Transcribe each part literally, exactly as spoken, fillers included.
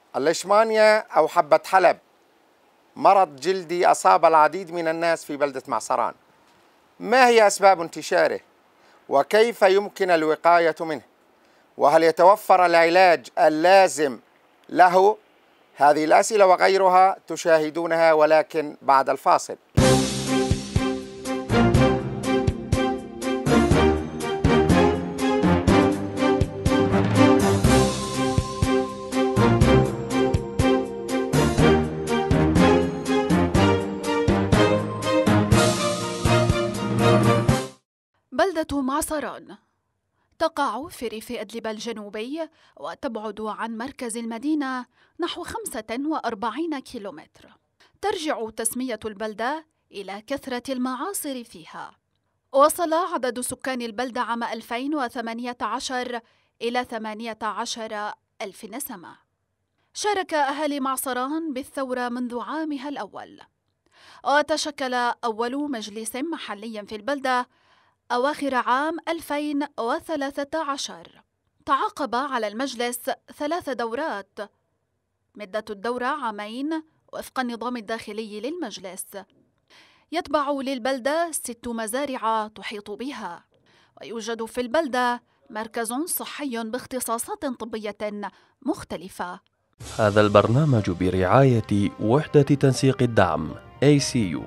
الليشمانيا أو حبة حلب مرض جلدي أصاب العديد من الناس في بلدة معصران. ما هي أسباب انتشاره؟ وكيف يمكن الوقاية منه؟ وهل يتوفر العلاج اللازم له؟ هذه الأسئلة وغيرها تشاهدونها ولكن بعد الفاصل. بلدة معصران تقع في ريف إدلب الجنوبي وتبعد عن مركز المدينة نحو خمسة وأربعين كيلومتر. ترجع تسمية البلدة إلى كثرة المعاصر فيها. وصل عدد سكان البلدة عام ألفين وثمانية عشر إلى ثمانية عشر ألف نسمة. شارك أهالي معصران بالثورة منذ عامها الأول، وتشكل أول مجلس محلي في البلدة أواخر عام ألفين وثلاثة عشر. تعاقب على المجلس ثلاث دورات، مدة الدورة عامين وفق النظام الداخلي للمجلس. يتبع للبلدة ست مزارع تحيط بها، ويوجد في البلدة مركز صحي باختصاصات طبية مختلفة. هذا البرنامج برعاية وحدة تنسيق الدعم إيه سي يو.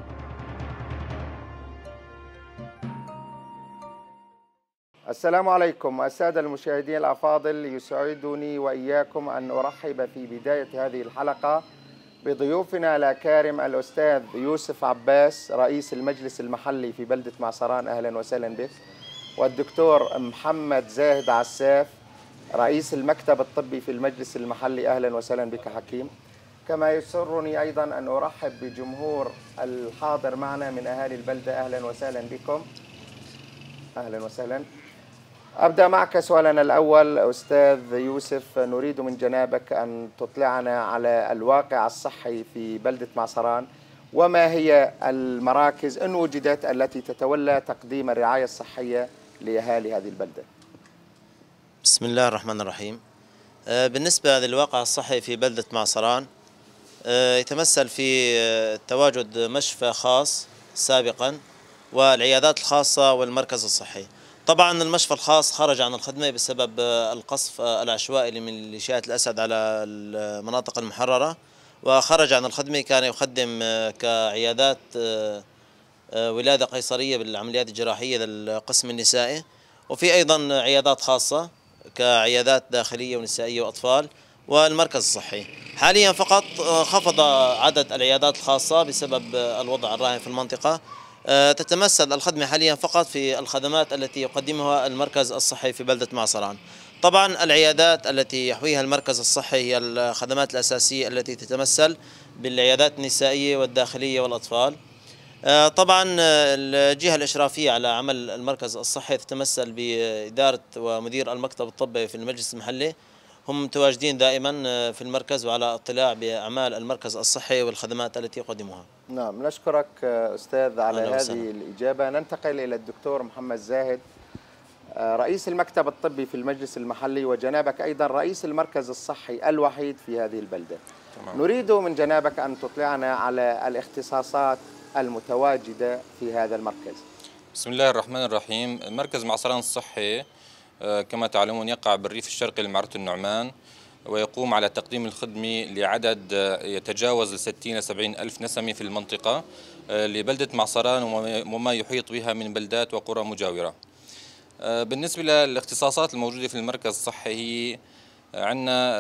السلام عليكم السادة المشاهدين الأفاضل، يسعدني وإياكم أن أرحب في بداية هذه الحلقة بضيوفنا الأكارم الأستاذ يوسف عباس رئيس المجلس المحلي في بلدة معصران، أهلا وسهلا بك، والدكتور محمد زاهد عساف رئيس المكتب الطبي في المجلس المحلي، أهلا وسهلا بك حكيم. كما يسرني أيضا أن أرحب بجمهور الحاضر معنا من أهالي البلدة، أهلا وسهلا بكم، أهلا وسهلا. أبدأ معك سؤالنا الأول أستاذ يوسف، نريد من جنابك أن تطلعنا على الواقع الصحي في بلدة معصران، وما هي المراكز إن وجدت التي تتولى تقديم الرعاية الصحية لأهالي هذه البلدة. بسم الله الرحمن الرحيم. بالنسبة للواقع الصحي في بلدة معصران، يتمثل في تواجد مشفى خاص سابقا والعيادات الخاصة والمركز الصحي. طبعا المشفى الخاص خرج عن الخدمة بسبب القصف العشوائي من ميليشيات الأسد على المناطق المحررة، وخرج عن الخدمة. كان يقدم كعيادات ولادة قيصرية بالعمليات الجراحية للقسم النسائي، وفي أيضا عيادات خاصة كعيادات داخلية ونسائية وأطفال والمركز الصحي. حاليا فقط خفض عدد العيادات الخاصة بسبب الوضع الراهن في المنطقة. تتمثل الخدمة حاليا فقط في الخدمات التي يقدمها المركز الصحي في بلدة معصران. طبعا العيادات التي يحويها المركز الصحي هي الخدمات الأساسية التي تتمثل بالعيادات النسائية والداخلية والأطفال. طبعا الجهة الإشرافية على عمل المركز الصحي تتمثل بإدارة ومدير المكتب الطبي في المجلس المحلي، هم متواجدين دائما في المركز وعلى اطلاع بأعمال المركز الصحي والخدمات التي يقدمها. نعم، نشكرك أستاذ على هذه وسلم. الإجابة. ننتقل إلى الدكتور محمد زاهد رئيس المكتب الطبي في المجلس المحلي، وجنابك أيضا رئيس المركز الصحي الوحيد في هذه البلدة. تمام. نريد من جنابك أن تطلعنا على الاختصاصات المتواجدة في هذا المركز. بسم الله الرحمن الرحيم. مركز معصران الصحي كما تعلمون يقع بالريف الشرقي لمعرة النعمان، ويقوم على تقديم الخدمة لعدد يتجاوز ستين سبعين ألف نسمة في المنطقة لبلدة معصران وما يحيط بها من بلدات وقرى مجاورة. بالنسبة للاختصاصات الموجودة في المركز الصحي، هي عندنا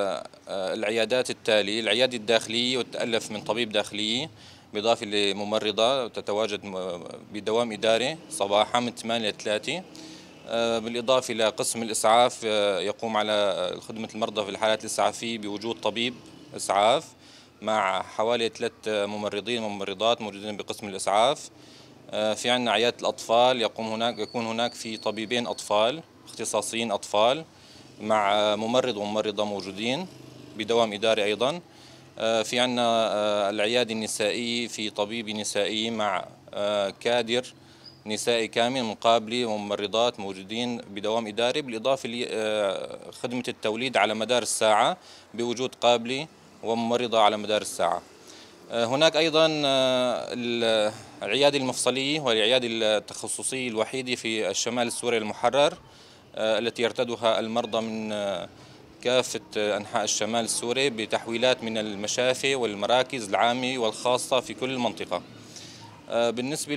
العيادات التالي: العيادة الداخلية وتتألف من طبيب داخلي بالإضافة لممرضة تتواجد بدوام إداري صباحا من ثمانية إلى ثلاثة، بالإضافة إلى قسم الإسعاف يقوم على خدمة المرضى في الحالات الإسعافية بوجود طبيب إسعاف مع حوالي ثلاث ممرضين وممرضات موجودين بقسم الإسعاف. في عندنا عيادة الأطفال، يقوم هناك يكون هناك في طبيبين أطفال اختصاصيين أطفال مع ممرض وممرضة موجودين بدوام إداري أيضا. في عندنا العيادة النسائية، في طبيب نسائي مع كادر نسائي كامل مقابلي وممرضات موجودين بدوام إداري، بالإضافة لخدمة التوليد على مدار الساعة بوجود قابلي وممرضة على مدار الساعة. هناك أيضا العيادة المفصلية والعيادة التخصصية الوحيدة في الشمال السوري المحرر التي يرتدها المرضى من كافة أنحاء الشمال السوري بتحويلات من المشافي والمراكز العامة والخاصة في كل المنطقة. بالنسبة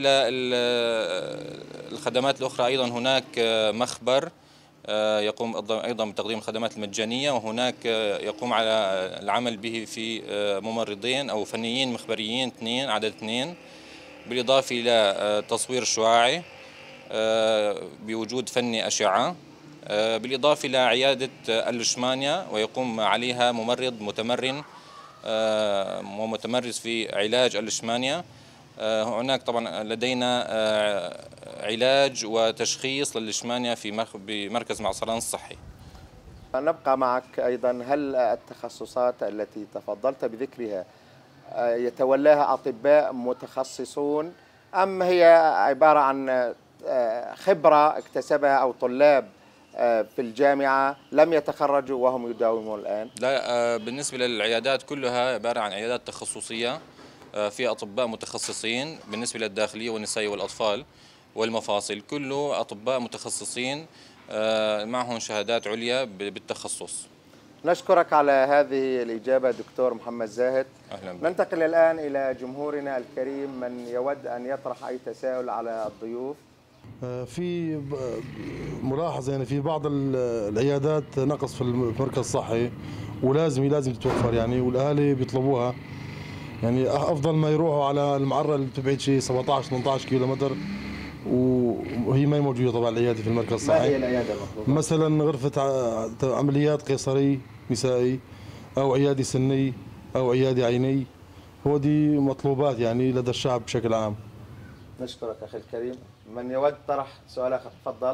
للخدمات الأخرى أيضا هناك مخبر يقوم أيضا بتقديم الخدمات المجانية، وهناك يقوم على العمل به في ممرضين أو فنيين مخبريين اثنين، عدد اثنين، بالإضافة إلى تصوير شعاعي بوجود فني أشعة، بالإضافة إلى عيادة اللشمانيا ويقوم عليها ممرض متمرن ومتمرس في علاج اللشمانيا. هناك طبعا لدينا علاج وتشخيص لللشمانيا في بمركز معصران الصحي. نبقى معك أيضا، هل التخصصات التي تفضلت بذكرها يتولاها أطباء متخصصون أم هي عبارة عن خبرة اكتسبها أو طلاب في الجامعة لم يتخرجوا وهم يداومون الآن؟ لا، بالنسبة للعيادات كلها عبارة عن عيادات تخصصية في أطباء متخصصين. بالنسبة للداخلية والنسائية والأطفال والمفاصل كله أطباء متخصصين معهم شهادات عليا بالتخصص. نشكرك على هذه الإجابة دكتور محمد زاهد. أهلا بك. ننتقل الآن إلى جمهورنا الكريم من يود أن يطرح أي تساؤل على الضيوف. في ملاحظة يعني في بعض العيادات نقص في المركز الصحي ولازم لازم تتوفر يعني، والأهالي بيطلبوها يعني أفضل ما يروحوا على المعرة اللي بتبعد شيء سبعة عشر ثمانية عشر كيلو متر وهي ما هي موجودة طبعا العيادة في المركز الصحي. ما هي العيادة المطلوبة؟ مثلا غرفة عمليات قيصري نسائي أو عيادة سني أو عيادة عيني، هو دي مطلوبات يعني لدى الشعب بشكل عام. نشكرك أخي الكريم. من يود طرح سؤال آخر تفضل.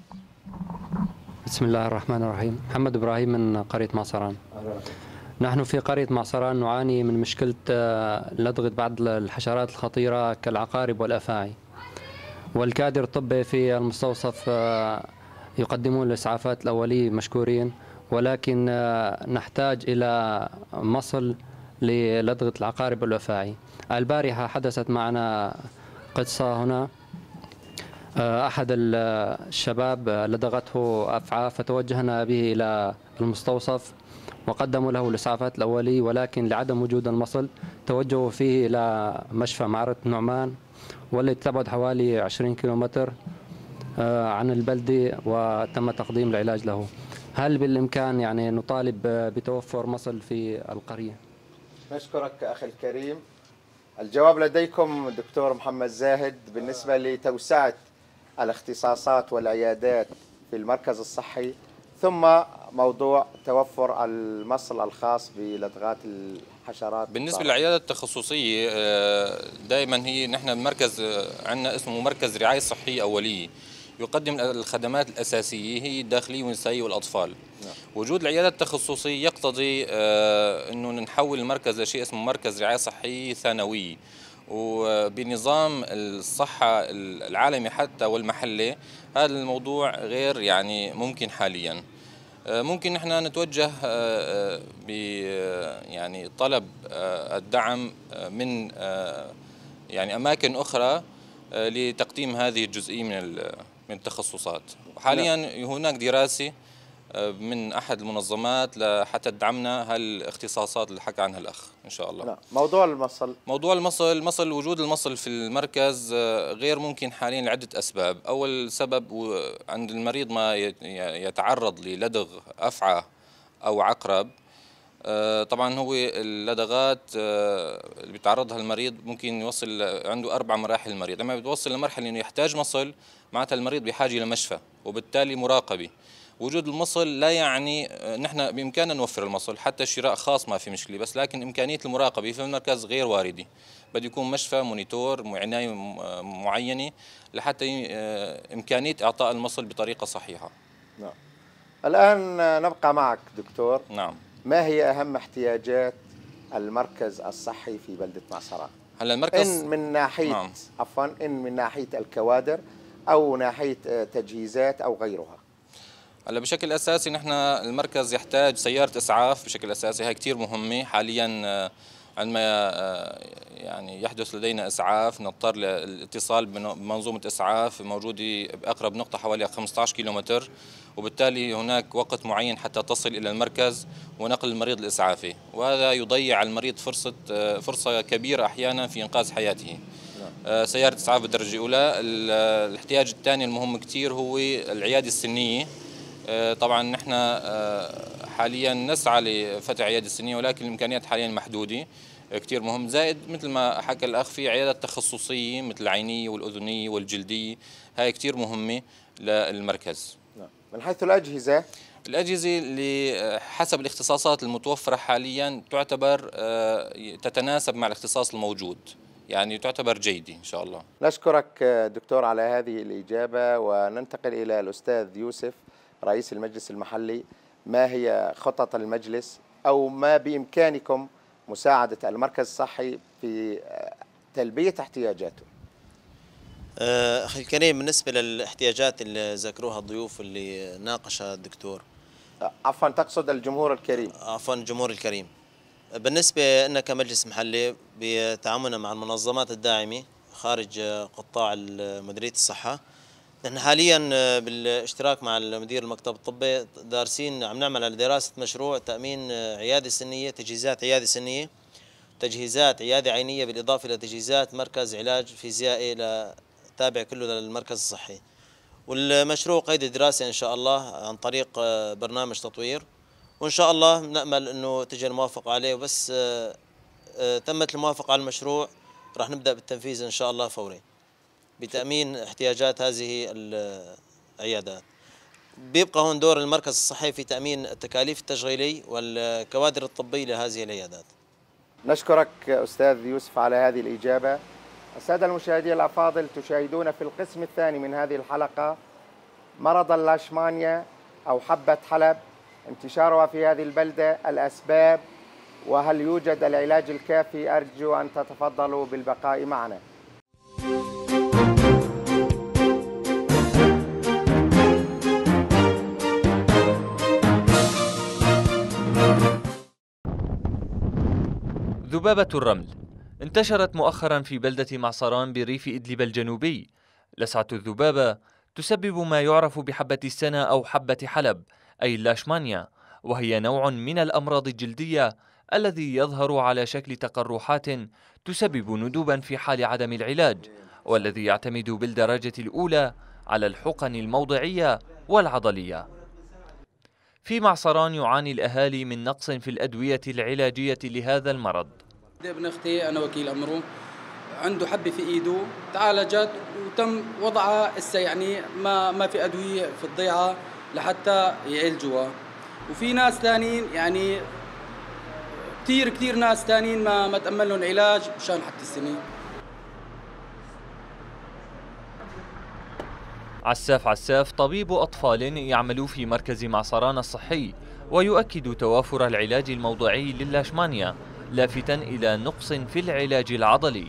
بسم الله الرحمن الرحيم. محمد إبراهيم من قرية معصران. أهلا. نحن في قرية معصران نعاني من مشكلة لدغة بعض الحشرات الخطيرة كالعقارب والأفاعي، والكادر الطبي في المستوصف يقدمون الإسعافات الأولية مشكورين، ولكن نحتاج إلى مصل للدغة العقارب والأفاعي. البارحة حدثت معنا قصة هنا، أحد الشباب لدغته أفعى فتوجهنا به إلى المستوصف وقدموا له الإسعافات الأولية، ولكن لعدم وجود المصل توجهوا فيه إلى مشفى معرة النعمان والتي تبعد حوالي عشرين كيلومتر عن البلدة، وتم تقديم العلاج له. هل بالإمكان يعني نطالب بتوفر مصل في القرية؟ نشكرك أخي الكريم. الجواب لديكم دكتور محمد زاهد بالنسبة لتوسعة الاختصاصات والعيادات في المركز الصحي، ثم موضوع توفر المصل الخاص بلدغات الحشرات. بالنسبة للعيادة التخصصية دائما هي نحن المركز عندنا اسمه مركز رعاية صحية أولية، يقدم الخدمات الأساسية هي الداخلية والنسائية والأطفال. نعم. وجود العيادة التخصصية يقتضي أنه نحول المركز لشيء اسمه مركز رعاية صحية ثانوية، وبنظام الصحة العالمي حتى والمحلي هذا الموضوع غير يعني ممكن حاليا. ممكن نحن نتوجه ب يعني طلب الدعم من يعني أماكن أخرى لتقديم هذه الجزئية من من التخصصات. حاليا هناك دراسة من أحد المنظمات لحتى تدعمنا هالاختصاصات اللي حكى عنها الأخ إن شاء الله. لا. موضوع المصل موضوع المصل المصل وجود المصل في المركز غير ممكن حاليا لعدة أسباب. أول سبب عند المريض ما يتعرض للدغ أفعى أو عقرب، طبعا هو اللدغات اللي بيتعرضها المريض ممكن يوصل عنده أربع مراحل. المريض لما بيوصل لمرحلة إنه يحتاج مصل معناتها المريض بحاجة إلى مشفى وبالتالي مراقبة. وجود المصل لا يعني نحن بإمكاننا نوفر المصل، حتى الشراء خاص ما في مشكلة، بس لكن إمكانية المراقبة في المركز غير واردة. بده يكون مشفى مونيتور عناية معينة لحتى إمكانية إعطاء المصل بطريقة صحيحة. نعم. الآن نبقى معك دكتور. نعم. ما هي أهم احتياجات المركز الصحي في بلدة معصران؟ هلا المركز إن من ناحية نعم. عفوا إن من ناحية الكوادر أو ناحية تجهيزات أو غيرها. هلا بشكل اساسي نحن المركز يحتاج سياره اسعاف بشكل اساسي، هي كثير مهمه حاليا. عندما يعني يحدث لدينا اسعاف نضطر للاتصال بمنظومه اسعاف موجوده باقرب نقطه حوالي خمسة عشر كيلومتر، وبالتالي هناك وقت معين حتى تصل الى المركز ونقل المريض الاسعافي، وهذا يضيع على المريض فرصه فرصه كبيره احيانا في انقاذ حياته. سياره اسعاف بالدرجه الاولى. الاحتياج الثاني المهم كثير هو العياده السنيه. طبعا نحن حاليا نسعى لفتح عياده سنيه، ولكن الامكانيات حاليا محدوده، كثير مهم. زائد مثل ما حكى الاخ في عيادات تخصصيه مثل العينيه والاذنيه والجلديه، هاي كثير مهمه للمركز. من حيث الاجهزه، الاجهزه اللي حسب الاختصاصات المتوفره حاليا تعتبر تتناسب مع الاختصاص الموجود، يعني تعتبر جيده ان شاء الله. نشكرك دكتور على هذه الاجابه، وننتقل الى الاستاذ يوسف رئيس المجلس المحلي. ما هي خطط المجلس أو ما بإمكانكم مساعدة المركز الصحي في تلبية احتياجاته؟ أخي الكريم، بالنسبة للاحتياجات اللي ذكروها الضيوف اللي ناقشها الدكتور، عفوا تقصد الجمهور الكريم. عفوا الجمهور الكريم. بالنسبة لنا كمجلس محلي بتعاوننا مع المنظمات الداعمة خارج قطاع مديرية الصحة، نحن حاليا بالاشتراك مع المدير المكتب الطبي دارسين عم نعمل على دراسة مشروع تأمين عيادة سنية، تجهيزات عيادة سنية، تجهيزات عيادة عينية، بالإضافة إلى تجهيزات مركز علاج فيزيائي تابع كله للمركز الصحي. والمشروع قيد الدراسة إن شاء الله عن طريق برنامج تطوير، وإن شاء الله نأمل أنه تجي الموافقة عليه، وبس تمت الموافقة على المشروع راح نبدأ بالتنفيذ إن شاء الله فوري بتأمين احتياجات هذه العيادات. بيبقى هون دور المركز الصحي في تأمين التكاليف التشغيلية والكوادر الطبية لهذه العيادات. نشكرك أستاذ يوسف على هذه الإجابة. السادة المشاهدين الأفاضل، تشاهدون في القسم الثاني من هذه الحلقة مرض اللاشمانيا أو حبة حلب، انتشارها في هذه البلدة، الأسباب، وهل يوجد العلاج الكافي. أرجو أن تتفضلوا بالبقاء معنا. ذبابة الرمل انتشرت مؤخرا في بلدة معصران بريف إدلب الجنوبي. لسعة الذبابة تسبب ما يعرف بحبة السنة أو حبة حلب، أي اللاشمانيا، وهي نوع من الأمراض الجلدية الذي يظهر على شكل تقرحات تسبب ندوبا في حال عدم العلاج، والذي يعتمد بالدرجة الأولى على الحقن الموضعية والعضلية. في معصران يعاني الأهالي من نقص في الأدوية العلاجية لهذا المرض. ابن أختي أنا وكيل أمره عنده حبة في إيده، تعالجت وتم وضعها هسه، يعني ما ما في أدوية في الضيعة لحتى يعالجوها. وفي ناس ثانيين، يعني كثير كثير ناس ثانيين ما ما تأمل لهم علاج مشان حتى السنين. عساف عساف طبيب أطفال يعمل في مركز معصران الصحي، ويؤكد توافر العلاج الموضعي للاشمانيا، لافتا إلى نقص في العلاج العضلي.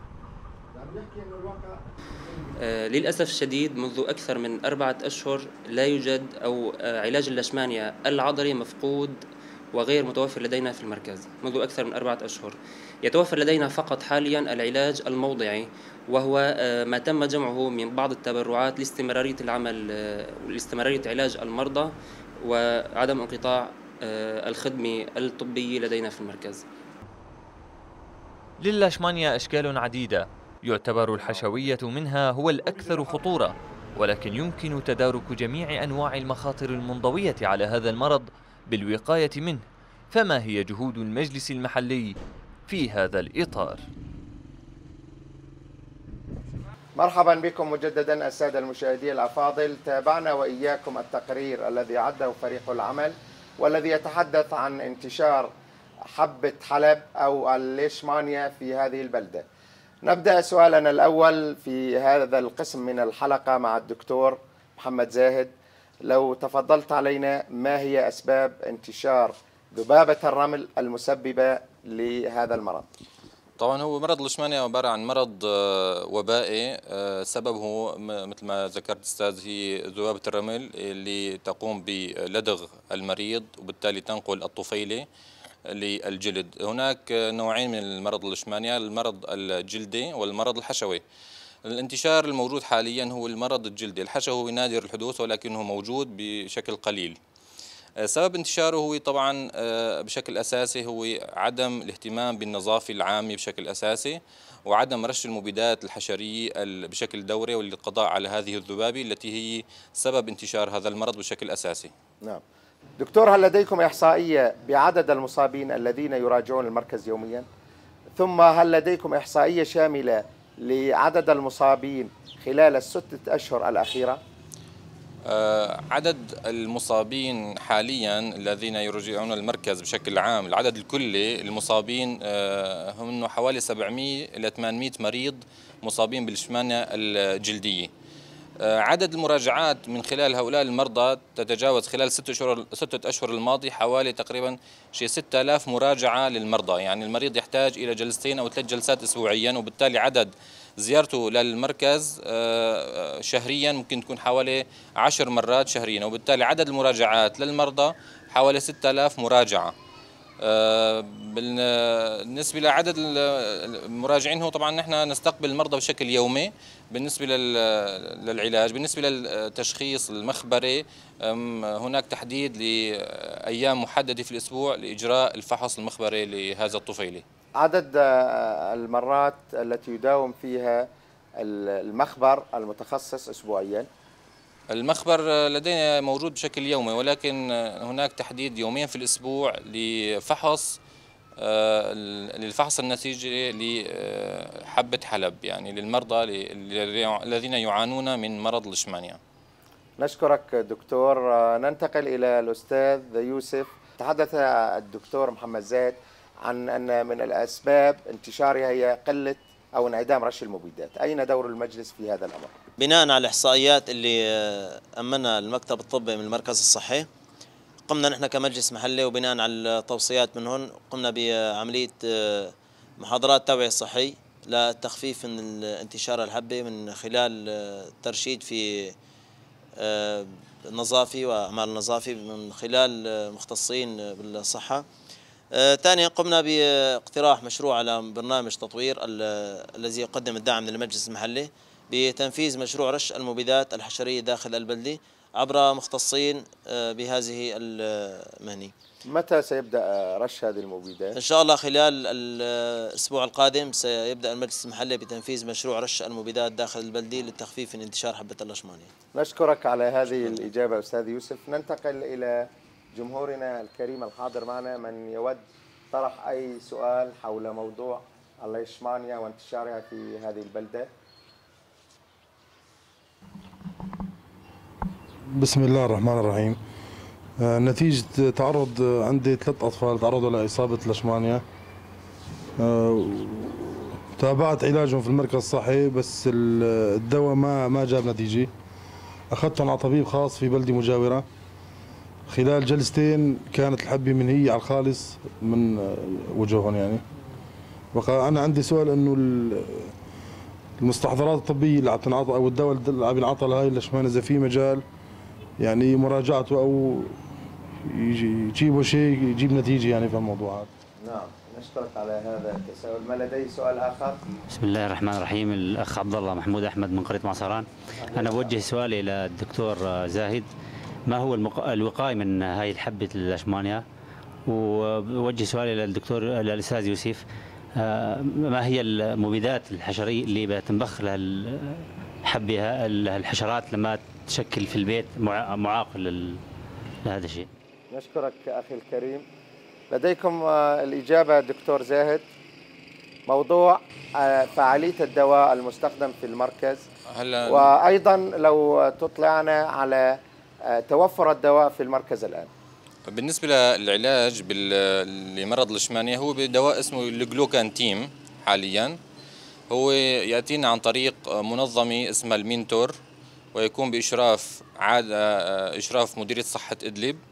آه للأسف الشديد منذ أكثر من أربعة أشهر لا يوجد أو آه علاج اللاشمانيا العضلي مفقود وغير متوفر لدينا في المركز منذ أكثر من أربعة أشهر. يتوفر لدينا فقط حاليا العلاج الموضعي، وهو آه ما تم جمعه من بعض التبرعات لاستمرارية العمل آه ولاستمرارية علاج المرضى وعدم انقطاع آه الخدمة الطبية لدينا في المركز. للاشمانيا أشكال عديدة، يعتبر الحشوية منها هو الأكثر خطورة، ولكن يمكن تدارك جميع أنواع المخاطر المنضوية على هذا المرض بالوقاية منه. فما هي جهود المجلس المحلي في هذا الإطار؟ مرحبا بكم مجددا السادة المشاهدين الأفاضل. تابعنا وإياكم التقرير الذي عده فريق العمل والذي يتحدث عن انتشار حبة حلب أو الليشمانيا في هذه البلدة. نبدأ سؤالنا الأول في هذا القسم من الحلقة مع الدكتور محمد زاهد. لو تفضلت علينا، ما هي أسباب انتشار ذبابة الرمل المسببة لهذا المرض؟ طبعا هو مرض الليشمانيا عبارة عن مرض وبائي، سببه مثل ما ذكرت أستاذ هي ذبابة الرمل اللي تقوم بلدغ المريض وبالتالي تنقل الطفيلة للجلد. هناك نوعين من المرض الليشمانيا، المرض الجلدي والمرض الحشوي. الانتشار الموجود حاليا هو المرض الجلدي، الحشوي نادر الحدوث ولكنه موجود بشكل قليل. سبب انتشاره هو طبعا بشكل أساسي هو عدم الاهتمام بالنظافة العامة بشكل أساسي، وعدم رش المبيدات الحشرية بشكل دوري وللقضاء على هذه الذبابة التي هي سبب انتشار هذا المرض بشكل أساسي. نعم دكتور، هل لديكم إحصائية بعدد المصابين الذين يراجعون المركز يوميا؟ ثم هل لديكم إحصائية شاملة لعدد المصابين خلال الستة أشهر الأخيرة؟ عدد المصابين حاليا الذين يرجعون المركز بشكل عام، العدد الكلي المصابين هم حوالي سبعمئة إلى ثمانمئة مريض مصابين بالليشمانيا الجلدية. عدد المراجعات من خلال هؤلاء المرضى تتجاوز خلال ستة أشهر ستة أشهر الماضي حوالي تقريبا شيء ستة آلاف مراجعة للمرضى، يعني المريض يحتاج إلى جلستين أو ثلاث جلسات أسبوعيا، وبالتالي عدد زيارته للمركز شهريا ممكن تكون حوالي عشر مرات شهريا، وبالتالي عدد المراجعات للمرضى حوالي ستة آلاف مراجعة. بالنسبة لعدد المراجعين هو طبعا نحن نستقبل المرضى بشكل يومي بالنسبة للعلاج. بالنسبة للتشخيص المخبري هناك تحديد لأيام محددة في الأسبوع لإجراء الفحص المخبري لهذا الطفيلي. عدد المرات التي يداوم فيها المخبر المتخصص أسبوعيا؟ المخبر لدينا موجود بشكل يومي، ولكن هناك تحديد يومين في الأسبوع لفحص للفحص النتيجي لحبة حلب، يعني للمرضى الذين يعانون من مرض الليشمانيا. نشكرك دكتور. ننتقل إلى الأستاذ يوسف. تحدث الدكتور محمد زاهد عن أن من الأسباب انتشارها هي قلة أو انعدام رش المبيدات. أين دور المجلس في هذا الأمر؟ بناء على الإحصائيات اللي أمنها المكتب الطبي من المركز الصحي، قمنا نحن كمجلس محلي وبناء على التوصيات من هون قمنا بعملية محاضرات توعية صحي لتخفيف من انتشار الحبة من خلال ترشيد في النظافة وأعمال النظافة من خلال مختصين بالصحة. ثانيا قمنا باقتراح مشروع على برنامج تطوير الذي يقدم الدعم للمجلس المحلي بتنفيذ مشروع رش المبيدات الحشرية داخل البلدة عبر مختصين بهذه المهنة. متى سيبدأ رش هذه المبيدات؟ إن شاء الله خلال الأسبوع القادم سيبدأ المجلس المحلي بتنفيذ مشروع رش المبيدات داخل البلدة للتخفيف من انتشار حبة الليشمانيا. نشكرك على هذه الإجابة أستاذ يوسف. ننتقل إلى جمهورنا الكريم الحاضر معنا، من يود طرح أي سؤال حول موضوع الليشمانيا وانتشارها في هذه البلدة. بسم الله الرحمن الرحيم. نتيجة تعرض عندي ثلاث أطفال تعرضوا لإصابة الليشمانيا، تابعت علاجهم في المركز الصحي بس الدواء ما ما جاب نتيجة. أخذتهم على طبيب خاص في بلدة مجاورة، خلال جلستين كانت الحبة منهية على الخالص من وجههم. يعني بقى أنا عندي سؤال، إنه المستحضرات الطبية اللي عم تنعطى أو الدواء اللي عم ينعطى لهي الليشمانيا إذا في مجال يعني مراجعته أو يجيبوا شيء يجيب نتيجة يعني في الموضوع هذا. نعم، نشكرك على هذا التساؤل. ما لدي سؤال آخر؟ بسم الله الرحمن الرحيم. الأخ عبد الله محمود أحمد من قرية معصران. أنا بوجه سؤالي إلى الدكتور زاهد، ما هو الوقاية من هاي الحبة الليشمانيا؟ وبوجه سؤالي إلى الدكتور الأستاذ يوسف، ما هي المبيدات الحشرية اللي بتنبخ لها الحبة الحشرات لما تشكل في البيت معاق لهذا الشيء؟ نشكرك أخي الكريم. لديكم الإجابة دكتور زاهد؟ موضوع فعالية الدواء المستخدم في المركز، هلا وأيضا لو تطلعنا على توفر الدواء في المركز الآن. بالنسبة للعلاج لمرض الليشمانيا هو بدواء اسمه الجلوكانتيم. حاليا هو يأتينا عن طريق منظمة اسمها المينتور، ويكون بإشراف عادة إشراف مديرية صحة إدلب.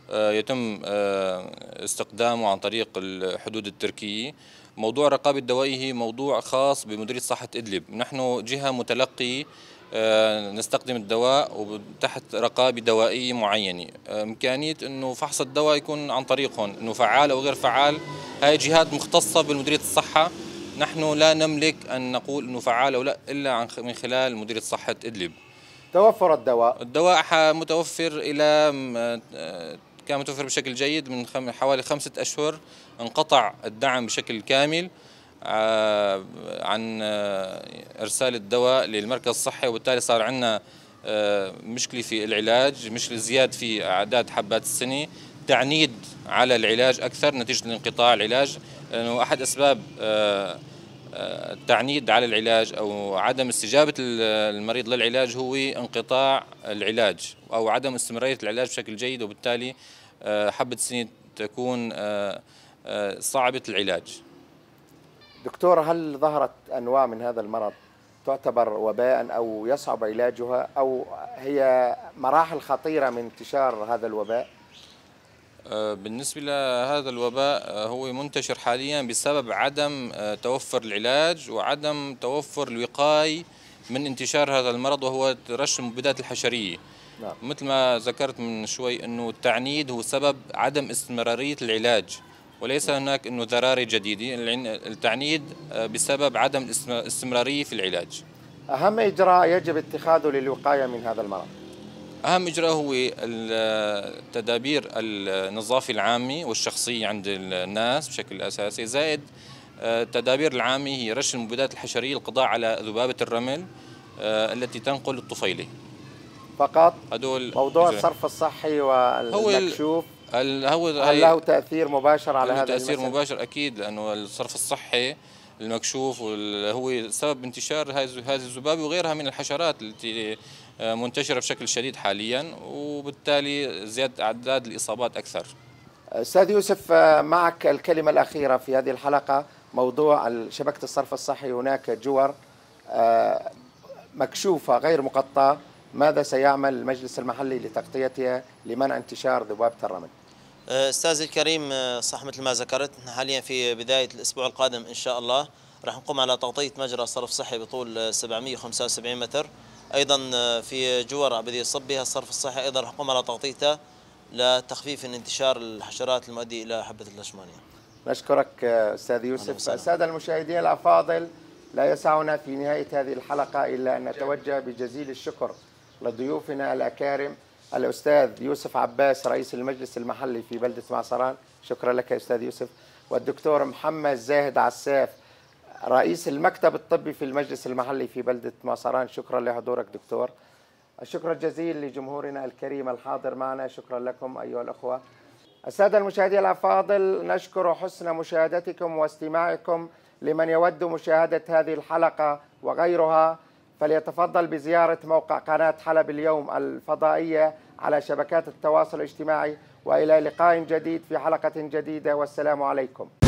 يتم استخدامه عن طريق الحدود التركية. موضوع الرقابة الدوائية موضوع خاص بمديرية صحة إدلب. نحن جهة متلقي نستخدم الدواء وتحت رقابة دوائية معينة. إمكانية أنه فحص الدواء يكون عن طريقهم أنه فعال أو غير فعال، هاي جهات مختصة بالمديرية الصحة. نحن لا نملك أن نقول أنه فعال أو لا إلا من خلال مديرية صحة إدلب. توفر الدواء الدواء متوفر إلى كان متوفر بشكل جيد من حوالي خمسة أشهر. انقطع الدعم بشكل كامل عن إرسال الدواء للمركز الصحي، وبالتالي صار عندنا مشكلة في العلاج، مشكلة زيادة في أعداد حبات السنة، تعنيد على العلاج أكثر نتيجة لانقطاع العلاج، لأنه أحد أسباب التعنيد على العلاج أو عدم استجابة المريض للعلاج هو انقطاع العلاج أو عدم استمرارية العلاج بشكل جيد، وبالتالي حبة السنة تكون صعبة العلاج. دكتور، هل ظهرت أنواع من هذا المرض تعتبر وباء أو يصعب علاجها، أو هي مراحل خطيرة من انتشار هذا الوباء؟ بالنسبة لهذا الوباء هو منتشر حاليا بسبب عدم توفر العلاج وعدم توفر الوقاية من انتشار هذا المرض، وهو رش المبيدات الحشرية. نعم. مثل ما ذكرت من شوي أنه التعنيد هو سبب عدم استمرارية العلاج، وليس هناك أنه ذراري جديدة. التعنيد بسبب عدم الاستمرارية في العلاج. أهم إجراء يجب اتخاذه للوقاية من هذا المرض؟ أهم إجراء هو التدابير النظافة العامة والشخصية عند الناس بشكل أساسي، زائد التدابير العامة هي رش المبيدات الحشرية للقضاء على ذبابة الرمل التي تنقل الطفيلة. فقط هدول موضوع الصرف الصحي والمكشوف هو هل له تأثير مباشر على هذا تأثير المسألة؟ مباشر أكيد، لأنه الصرف الصحي المكشوف هو سبب انتشار هذه الذبابة وغيرها من الحشرات التي منتشرة بشكل شديد حاليا، وبالتالي زيادة أعداد الإصابات أكثر. أستاذ يوسف، معك الكلمة الأخيرة في هذه الحلقة. موضوع شبكة الصرف الصحي، هناك جور مكشوفة غير مغطاة، ماذا سيعمل المجلس المحلي لتغطيتها لمنع انتشار ذبابة الرمل؟ أستاذ الكريم، صح مثل ما ذكرت، حاليا في بداية الأسبوع القادم إن شاء الله راح نقوم على تغطية مجرى صرف صحي بطول سبعمئة وخمسة وسبعين متر. أيضا في جوار بدي يصب بها الصرف الصحي، أيضا راح نقوم على تغطيتها لتخفيف انتشار الحشرات المؤدية إلى حبة اللشمانية. نشكرك أستاذ يوسف. السادة المشاهدين الأفاضل، لا يسعنا في نهاية هذه الحلقة إلا أن نتوجه بجزيل الشكر لضيوفنا الأكارم، الأستاذ يوسف عباس رئيس المجلس المحلي في بلدة معصران، شكرا لك يا أستاذ يوسف، والدكتور محمد زاهد عساف رئيس المكتب الطبي في المجلس المحلي في بلدة معصران، شكرا لحضورك دكتور. الشكر الجزيل لجمهورنا الكريم الحاضر معنا، شكرا لكم أيها الأخوة. السادة المشاهدين الأفاضل، نشكر حسن مشاهدتكم واستماعكم. لمن يود مشاهدة هذه الحلقة وغيرها فليتفضل بزيارة موقع قناة حلب اليوم الفضائية على شبكات التواصل الاجتماعي، وإلى لقاء جديد في حلقة جديدة، والسلام عليكم.